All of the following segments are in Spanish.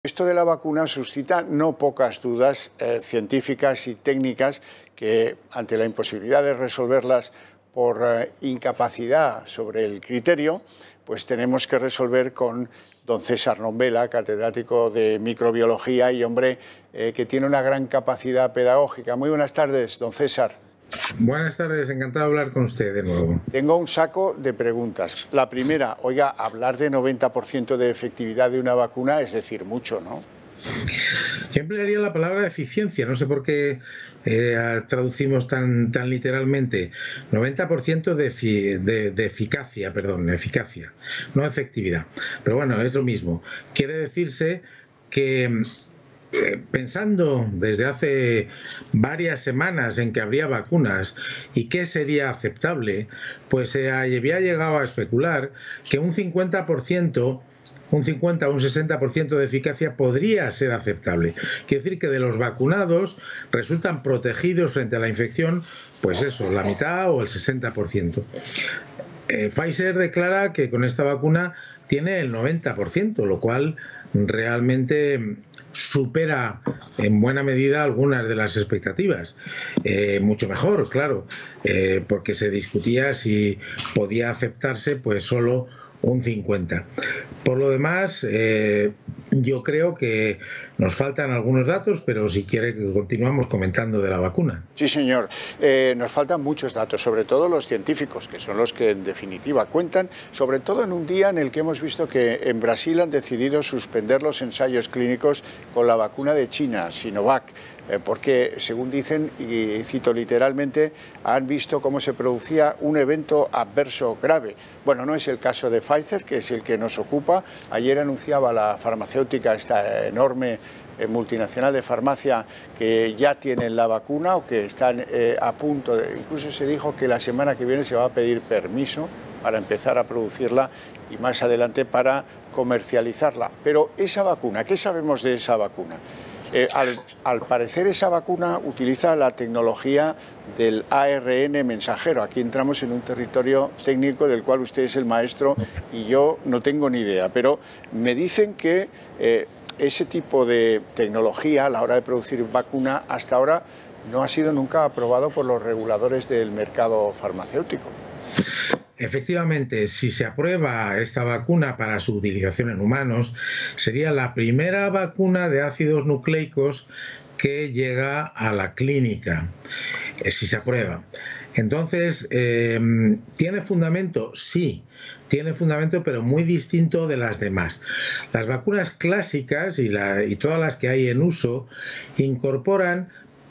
Esto de la vacuna suscita no pocas dudas científicas y técnicas que, ante la imposibilidad de resolverlas por incapacidad sobre el criterio, pues tenemos que resolver con don César Nombela, catedrático de microbiología y hombre que tiene una gran capacidad pedagógica. Muy buenas tardes, don César. Buenas tardes, encantado de hablar con usted de nuevo. Tengo un saco de preguntas. La primera, oiga, hablar de 90% de efectividad de una vacuna es decir mucho, ¿no? Yo emplearía la palabra eficiencia, no sé por qué traducimos tan literalmente. 90% de eficacia, no efectividad. Pero bueno, es lo mismo. Quiere decirse que pensando desde hace varias semanas en que habría vacunas y qué sería aceptable, pues se había llegado a especular que un 50%, un 50 o un 60% de eficacia podría ser aceptable. Quiere decir que de los vacunados resultan protegidos frente a la infección, pues eso, la mitad o el 60%. Pfizer declara que con esta vacuna tiene el 90%, lo cual realmente supera en buena medida algunas de las expectativas. Mucho mejor, claro, porque se discutía si podía aceptarse pues solo un 50%. Por lo demás, yo creo que nos faltan algunos datos, pero si quiere que continuamos comentando de la vacuna. Sí, señor. Nos faltan muchos datos, sobre todo los científicos, que son los que en definitiva cuentan, sobre todo en un día en el que hemos visto que en Brasil han decidido suspender los ensayos clínicos con la vacuna de China, Sinovac, porque, según dicen, y cito literalmente, han visto cómo se producía un evento adverso grave. Bueno, no es el caso de Pfizer, que es el que nos ocupa. Ayer anunciaba la farmacéutica, esta enorme multinacional de farmacia, que ya tienen la vacuna o que están a punto de... Incluso se dijo que la semana que viene se va a pedir permiso para empezar a producirla y más adelante para comercializarla. Pero esa vacuna, ¿qué sabemos de esa vacuna? Al parecer esa vacuna utiliza la tecnología del ARN mensajero. Aquí entramos en un territorio técnico del cual usted es el maestro y yo no tengo ni idea, pero me dicen que ese tipo de tecnología a la hora de producir vacuna hasta ahora no ha sido nunca aprobado por los reguladores del mercado farmacéutico. Efectivamente, si se aprueba esta vacuna para su utilización en humanos, sería la primera vacuna de ácidos nucleicos que llega a la clínica, si se aprueba. Entonces, ¿tiene fundamento? Sí, tiene fundamento, pero muy distinto de las demás. Las vacunas clásicas y todas las que hay en uso incorporan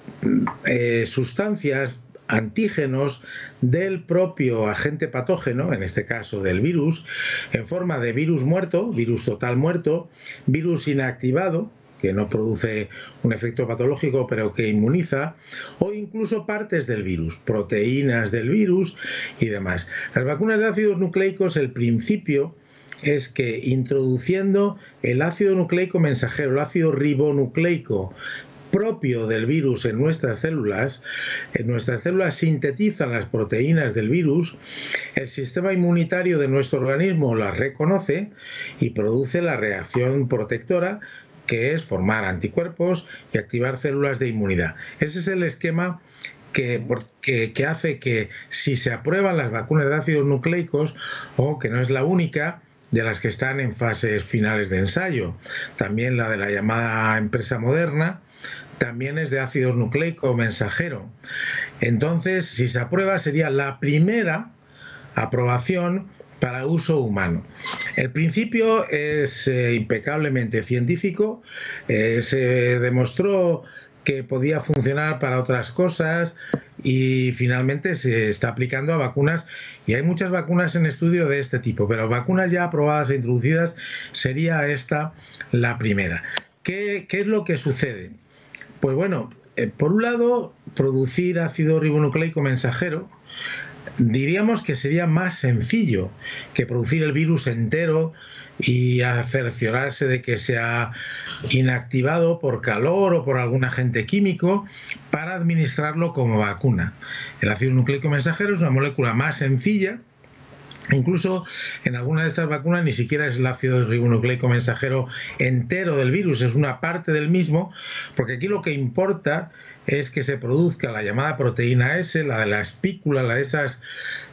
sustancias, antígenos del propio agente patógeno, en este caso del virus, en forma de virus muerto, virus total muerto, virus inactivado, que no produce un efecto patológico pero que inmuniza, o incluso partes del virus, proteínas del virus y demás. Las vacunas de ácidos nucleicos, el principio es que introduciendo el ácido nucleico mensajero, el ácido ribonucleico, propio del virus en nuestras células sintetizan las proteínas del virus, el sistema inmunitario de nuestro organismo las reconoce y produce la reacción protectora, que es formar anticuerpos y activar células de inmunidad. Ese es el esquema que hace que, si se aprueban las vacunas de ácidos nucleicos, o que no es la única, de las que están en fases finales de ensayo, también la de la llamada empresa Moderna, también es de ácido nucleico mensajero. Entonces, si se aprueba, sería la primera aprobación para uso humano. El principio es impecablemente científico, se demostró que podía funcionar para otras cosas y finalmente se está aplicando a vacunas, y hay muchas vacunas en estudio de este tipo, pero vacunas ya aprobadas e introducidas sería esta la primera. ¿Qué es lo que sucede? Pues bueno, por un lado, producir ácido ribonucleico mensajero diríamos que sería más sencillo que producir el virus entero y cerciorarse de que sea inactivado por calor o por algún agente químico para administrarlo como vacuna. El ácido nucleico mensajero es una molécula más sencilla Incluso en algunas de estas vacunas ni siquiera es el ácido ribonucleico mensajero entero del virus, es una parte del mismo, porque aquí lo que importa es que se produzca la llamada proteína S, la de la espícula, la de esas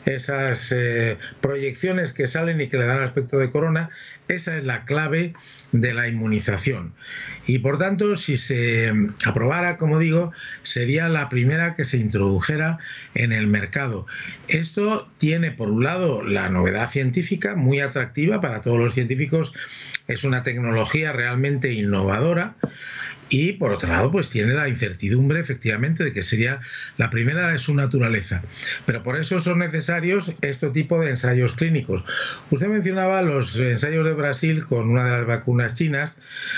proyecciones que salen y que le dan aspecto de corona. Esa es la clave de la inmunización. Y por tanto, si se aprobara, como digo, sería la primera que se introdujera en el mercado. Esto tiene, por un lado, la novedad científica, muy atractiva para todos los científicos. Es una tecnología realmente innovadora. Y por otro lado, pues tiene la incertidumbre, efectivamente, de que sería la primera de su naturaleza. Pero por eso son necesarios este tipo de ensayos clínicos. Usted mencionaba los ensayos de Brasil con una de las vacunas chinas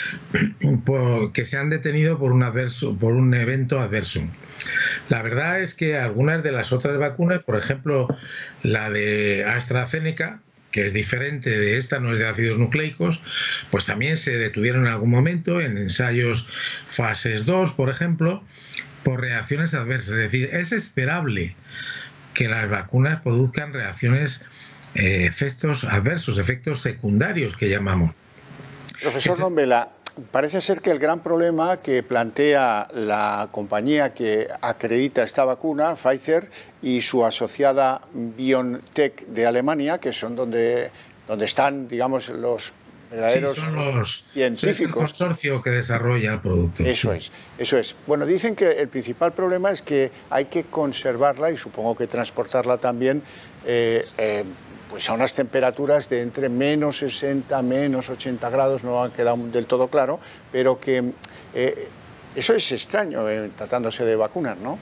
que se han detenido por un evento adverso. La verdad es que algunas de las otras vacunas, por ejemplo, la de AstraZeneca, que es diferente de esta, no es de ácidos nucleicos, pues también se detuvieron en algún momento en ensayos fases 2, por ejemplo, por reacciones adversas. Es decir, es esperable que las vacunas produzcan reacciones, efectos adversos, efectos secundarios que llamamos. Profesor Nombela, parece ser que el gran problema que plantea la compañía que acredita esta vacuna, Pfizer, y su asociada BioNTech de Alemania, que son donde están, digamos, los verdaderos científicos. Es el consorcio que desarrolla el producto. Eso es. Bueno, dicen que el principal problema es que hay que conservarla y supongo que transportarla también pues a unas temperaturas de entre menos 60, menos 80 grados, no ha quedado del todo claro, pero que eso es extraño tratándose de vacunas, ¿no?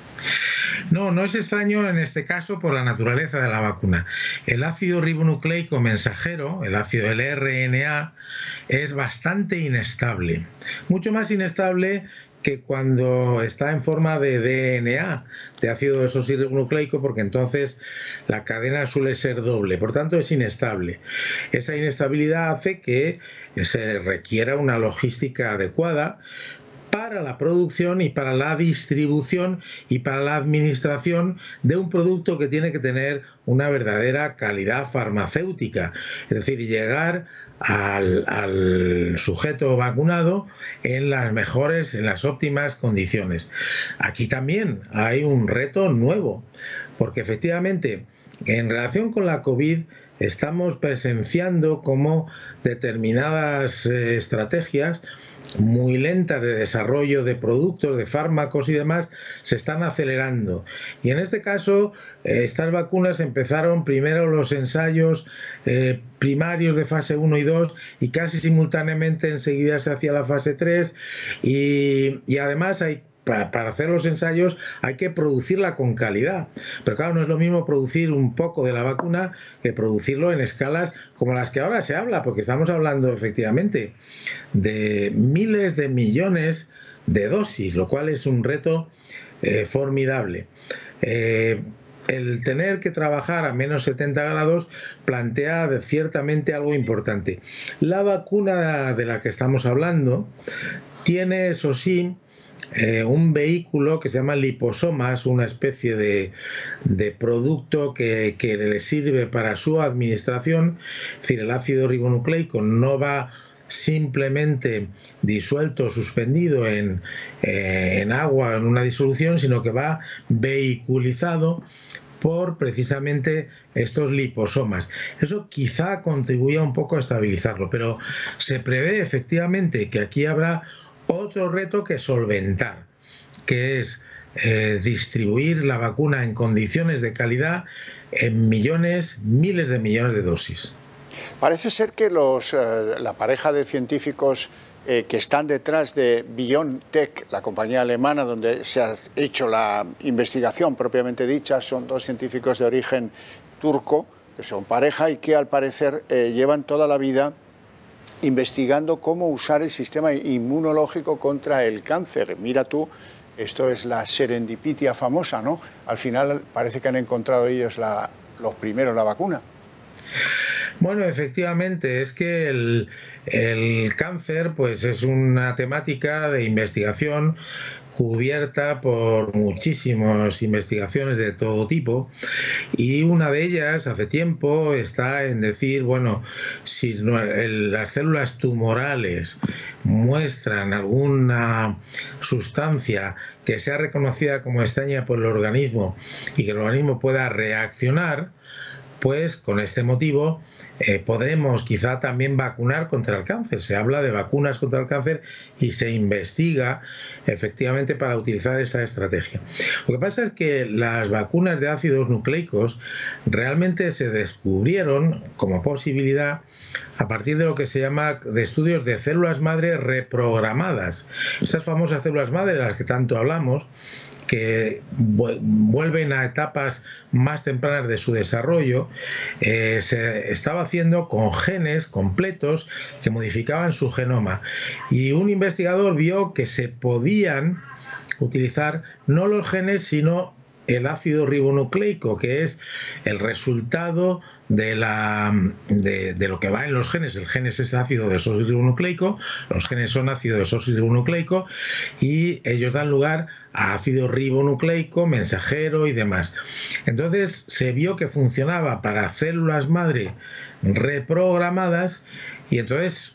No, no es extraño en este caso por la naturaleza de la vacuna. El ácido ribonucleico mensajero, el ácido LRNA, es bastante inestable, mucho más inestable que cuando está en forma de DNA, de ácido desoxirribonucleico, porque entonces la cadena suele ser doble, por tanto es inestable. Esa inestabilidad hace que se requiera una logística adecuada para la producción y para la distribución y para la administración de un producto que tiene que tener una verdadera calidad farmacéutica, es decir, llegar al sujeto vacunado en las mejores, en las óptimas condiciones. Aquí también hay un reto nuevo, porque efectivamente en relación con la COVID estamos presenciando cómo determinadas estrategias muy lentas de desarrollo de productos, de fármacos y demás, se están acelerando. Y en este caso, estas vacunas empezaron primero los ensayos primarios de fase 1 y 2 y casi simultáneamente enseguida se hacía la fase 3 y además para hacer los ensayos hay que producirla con calidad. Pero claro, no es lo mismo producir un poco de la vacuna que producirlo en escalas como las que ahora se habla, porque estamos hablando efectivamente de miles de millones de dosis, lo cual es un reto formidable. El tener que trabajar a menos 70 grados plantea ciertamente algo importante. La vacuna de la que estamos hablando tiene, eso sí, un vehículo que se llama liposomas, una especie de producto que le sirve para su administración. Es decir, el ácido ribonucleico no va simplemente disuelto, suspendido en agua, en una disolución, sino que va vehiculizado por precisamente estos liposomas. Eso quizá contribuya un poco a estabilizarlo, pero se prevé efectivamente que aquí habrá otro reto que solventar, que es distribuir la vacuna en condiciones de calidad en millones, miles de millones de dosis. Parece ser que la pareja de científicos que están detrás de BioNTech, la compañía alemana donde se ha hecho la investigación propiamente dicha, son dos científicos de origen turco, que son pareja y que al parecer llevan toda la vida investigando cómo usar el sistema inmunológico contra el cáncer. Mira tú, esto es la serendipitia famosa, ¿no? Al final parece que han encontrado ellos los primeros la vacuna. Bueno, efectivamente, es que el cáncer pues es una temática de investigación cubierta por muchísimas investigaciones de todo tipo, y una de ellas hace tiempo está en decir, bueno, si las células tumorales muestran alguna sustancia que sea reconocida como extraña por el organismo y que el organismo pueda reaccionar, pues con este motivo podremos quizá también vacunar contra el cáncer. Se habla de vacunas contra el cáncer y se investiga efectivamente para utilizar esta estrategia. Lo que pasa es que las vacunas de ácidos nucleicos realmente se descubrieron como posibilidad a partir de lo que se llama de estudios de células madre reprogramadas. Esas famosas células madre de las que tanto hablamos, que vuelven a etapas más tempranas de su desarrollo, se estaba haciendo con genes completos que modificaban su genoma. Y un investigador vio que se podían utilizar no los genes, sino el ácido ribonucleico, que es el resultado de lo que va en los genes. El gen es ácido desoxirribonucleico, los genes son ácido desoxirribonucleico, y ellos dan lugar a ácido ribonucleico, mensajero y demás. Entonces se vio que funcionaba para células madre reprogramadas, y entonces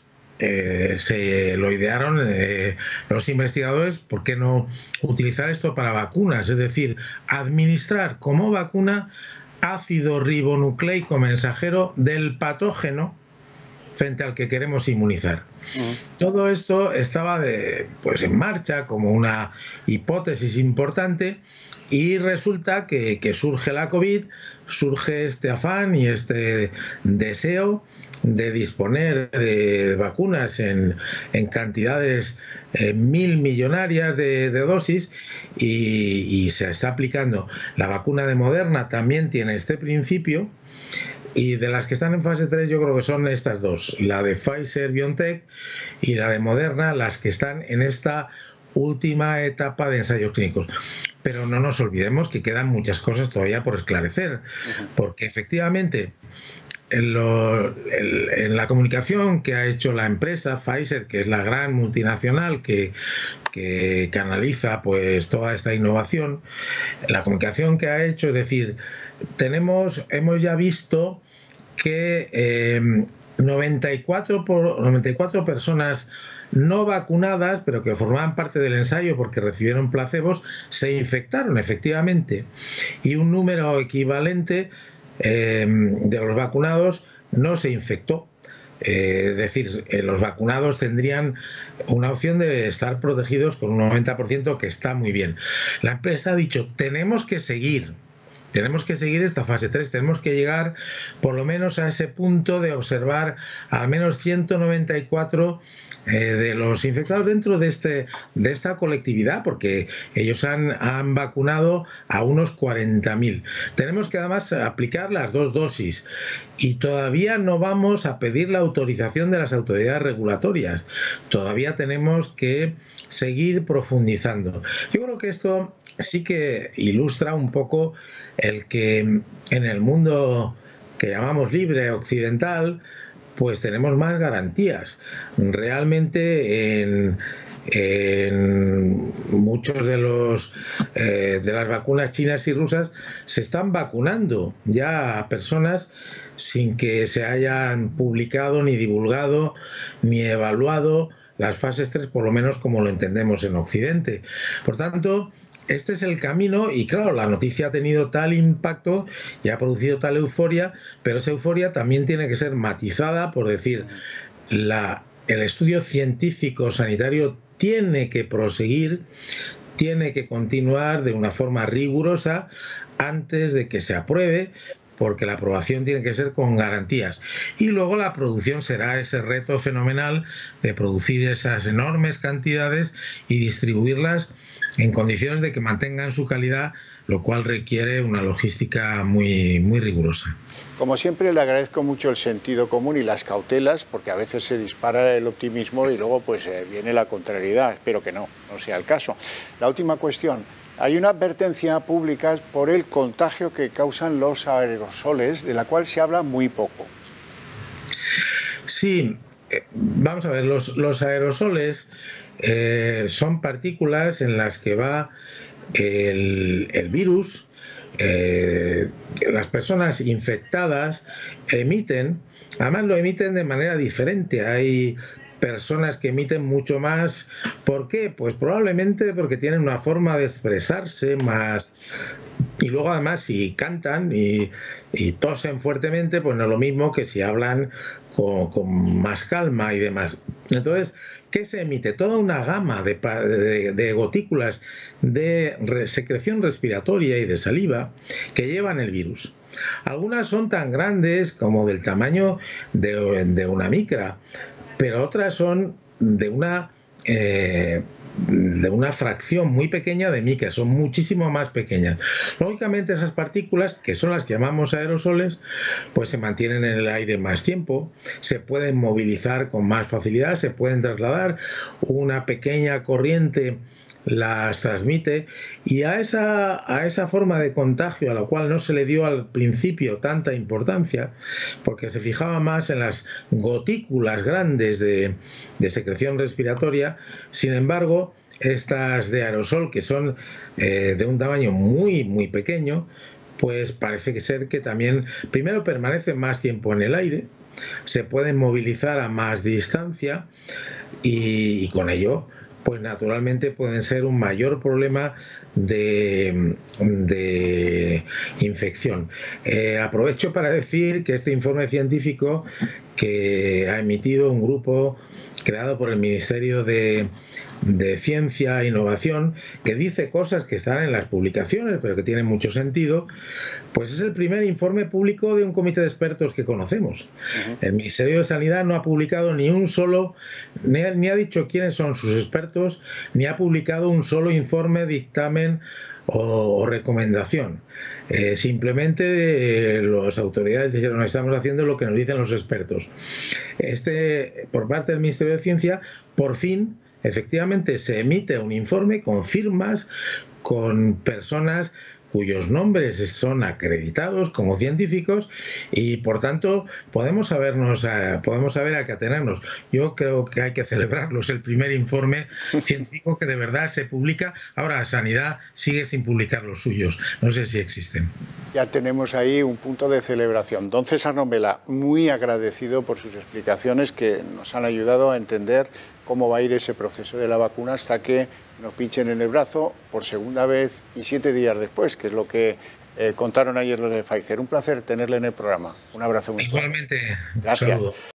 se lo idearon los investigadores, ¿por qué no utilizar esto para vacunas? Es decir, administrar como vacuna ácido ribonucleico mensajero del patógeno frente al que queremos inmunizar. Todo esto estaba pues en marcha como una hipótesis importante, y resulta que surge la COVID, surge este afán y este deseo de disponer de vacunas en cantidades millonarias de dosis, y se está aplicando. La vacuna de Moderna también tiene este principio, y de las que están en fase 3 yo creo que son estas dos, la de Pfizer-BioNTech y la de Moderna, las que están en esta última etapa de ensayos clínicos. Pero no nos olvidemos que quedan muchas cosas todavía por esclarecer, porque efectivamente en la comunicación que ha hecho la empresa Pfizer, que es la gran multinacional que canaliza pues toda esta innovación, la comunicación que ha hecho, es decir, hemos ya visto que 94 personas no vacunadas, pero que formaban parte del ensayo porque recibieron placebos, se infectaron efectivamente, y un número equivalente de los vacunados no se infectó. Es decir, los vacunados tendrían una opción de estar protegidos con un 90%, que está muy bien. La empresa ha dicho, tenemos que seguir esta fase 3, tenemos que llegar por lo menos a ese punto de observar al menos 194 de los infectados dentro de esta colectividad, porque ellos han vacunado a unos 40.000. Tenemos que además aplicar las 2 dosis, y todavía no vamos a pedir la autorización de las autoridades regulatorias. Todavía tenemos que seguir profundizando. Yo creo que esto sí que ilustra un poco el que en el mundo que llamamos libre occidental pues tenemos más garantías. Realmente en muchos de las vacunas chinas y rusas se están vacunando ya a personas sin que se hayan publicado, ni divulgado, ni evaluado las fases 3, por lo menos como lo entendemos en Occidente. Por tanto, este es el camino, y claro, la noticia ha tenido tal impacto y ha producido tal euforia, pero esa euforia también tiene que ser matizada por decir, el estudio científico sanitario tiene que proseguir, tiene que continuar de una forma rigurosa antes de que se apruebe, porque la aprobación tiene que ser con garantías. Y luego la producción será ese reto fenomenal de producir esas enormes cantidades y distribuirlas en condiciones de que mantengan su calidad, lo cual requiere una logística muy, muy rigurosa. Como siempre, le agradezco mucho el sentido común y las cautelas, porque a veces se dispara el optimismo y luego pues viene la contrariedad. Espero que no sea el caso. La última cuestión. Hay una advertencia pública por el contagio que causan los aerosoles, de la cual se habla muy poco. Sí, vamos a ver, los aerosoles son partículas en las que va el virus. Las personas infectadas emiten, además lo emiten de manera diferente. Hay personas que emiten mucho más. ¿Por qué? Pues probablemente porque tienen una forma de expresarse más. Y luego además si cantan y tosen fuertemente, pues no es lo mismo que si hablan con más calma y demás. Entonces, ¿qué se emite? Toda una gama de gotículas de secreción respiratoria y de saliva que llevan el virus. Algunas son tan grandes como del tamaño de una micra, pero otras son de una fracción muy pequeña de micra, son muchísimo más pequeñas. Lógicamente esas partículas, que son las que llamamos aerosoles, pues se mantienen en el aire más tiempo, se pueden movilizar con más facilidad, se pueden trasladar, una pequeña corriente las transmite, y a esa forma de contagio, a la cual no se le dio al principio tanta importancia, porque se fijaba más en las gotículas grandes de secreción respiratoria. Sin embargo, estas de aerosol, que son de un tamaño muy, muy pequeño, pues parece ser que también, primero, permanecen más tiempo en el aire, se pueden movilizar a más distancia y con ello pues naturalmente pueden ser un mayor problema de infección. Aprovecho para decir que este informe científico que ha emitido un grupo creado por el Ministerio de Ciencia e Innovación, que dice cosas que están en las publicaciones, pero que tienen mucho sentido, pues es el primer informe público de un comité de expertos que conocemos. El Ministerio de Sanidad no ha publicado ni un solo, ni ha dicho quiénes son sus expertos, ni ha publicado un solo informe, dictamen o recomendación. Simplemente las autoridades dijeron: estamos haciendo lo que nos dicen los expertos. Por parte del Ministerio de Ciencia, por fin, efectivamente, se emite un informe con firmas, con personas cuyos nombres son acreditados como científicos, y por tanto podemos saber a qué atenernos. Yo creo que hay que celebrarlo. Es el primer informe científico que de verdad se publica. Ahora Sanidad sigue sin publicar los suyos, no sé si existen. Ya tenemos ahí un punto de celebración. Don César Nombela, muy agradecido por sus explicaciones, que nos han ayudado a entender cómo va a ir ese proceso de la vacuna hasta que nos pinchen en el brazo por segunda vez y 7 días después, que es lo que contaron ayer los de Pfizer. Un placer tenerle en el programa. Un abrazo muy fuerte. Igualmente. Gracias. Saludo.